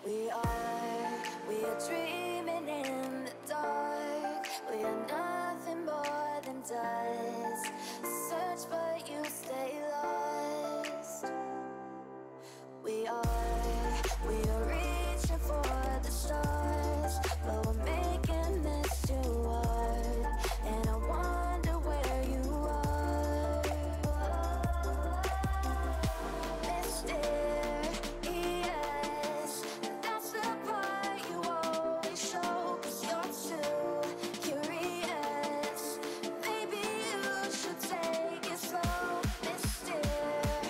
We are dreaming in the dark. We are nothing more than dust. Search but you stay lost. We are reaching for the stars, but we're making this too hard. And I wonder where you are. Mysterious, that's the part you always show. 'Cause you're too curious. Maybe you should take it slow. Mysterious,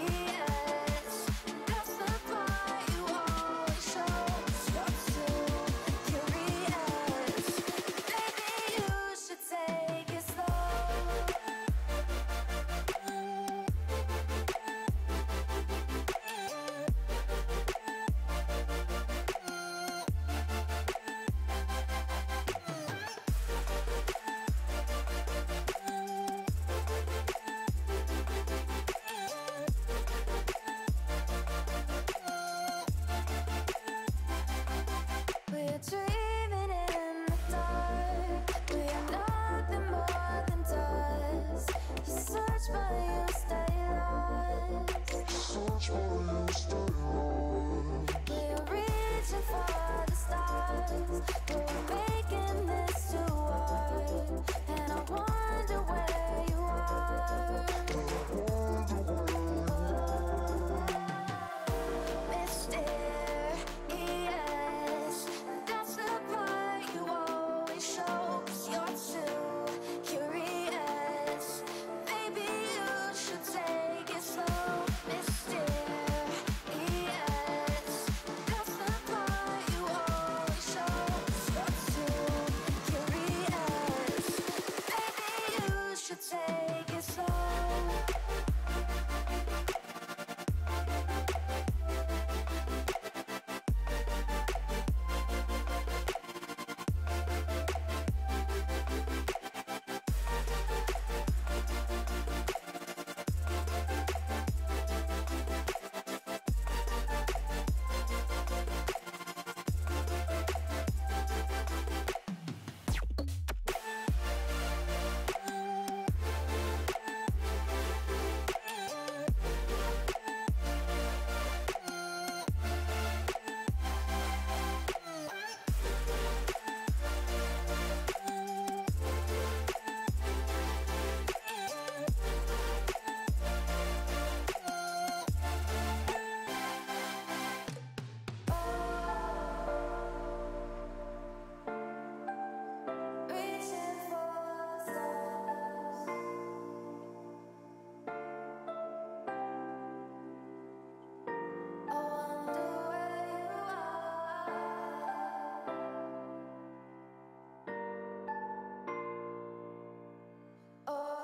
that's the part you always show. 'Cause you're too curious. Maybe you should take it slow. We're dreaming in the dark. We are nothing more than dust. You search but you stay lost. We're reaching for the stars, but we're making this too hard. And I wonder where you are. Mysterious, that's the part you always show. 'Cause you're too curious. Maybe you should take it slow. Mysterious, that's the part you always show. 'Cause you're too curious. Maybe you should take it slow. Reaching for stars. I wonder where you are. Oh.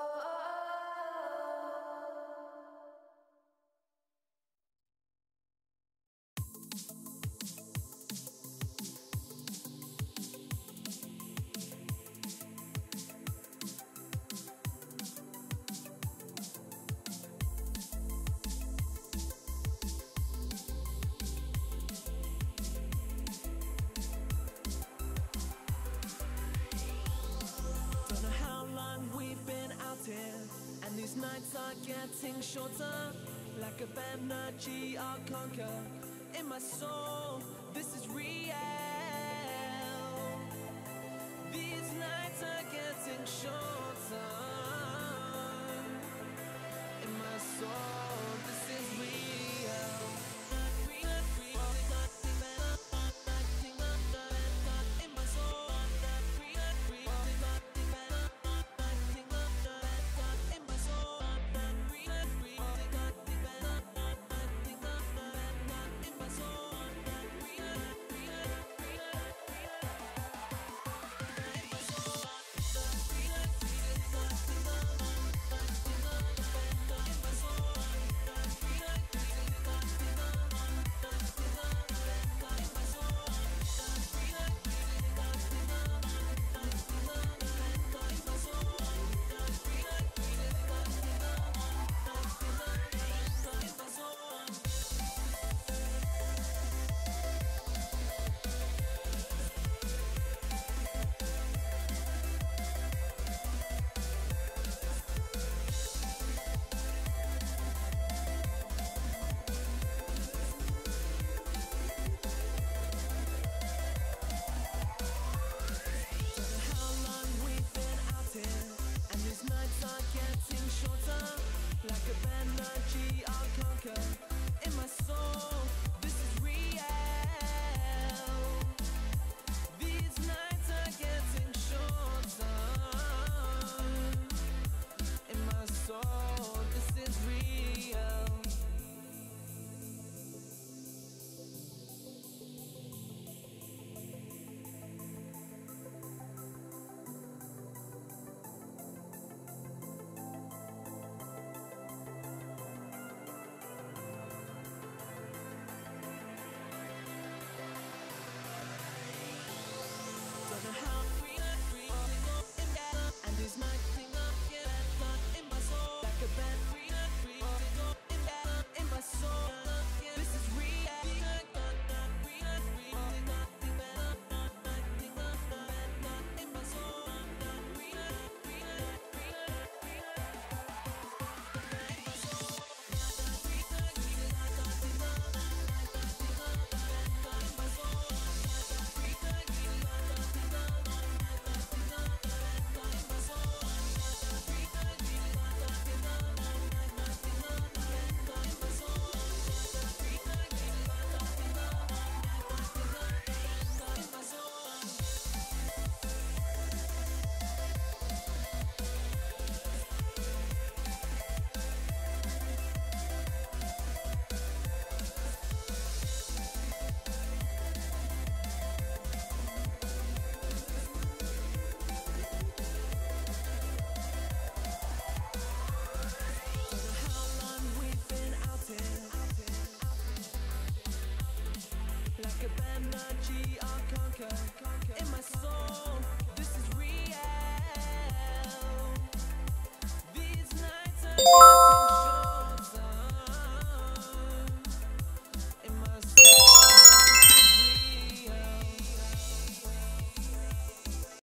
Don't know how long we've been out here, and these nights are getting shorter. Lack of energy I'll conquer. In my soul, this is real. These nights are getting shorter. In my soul.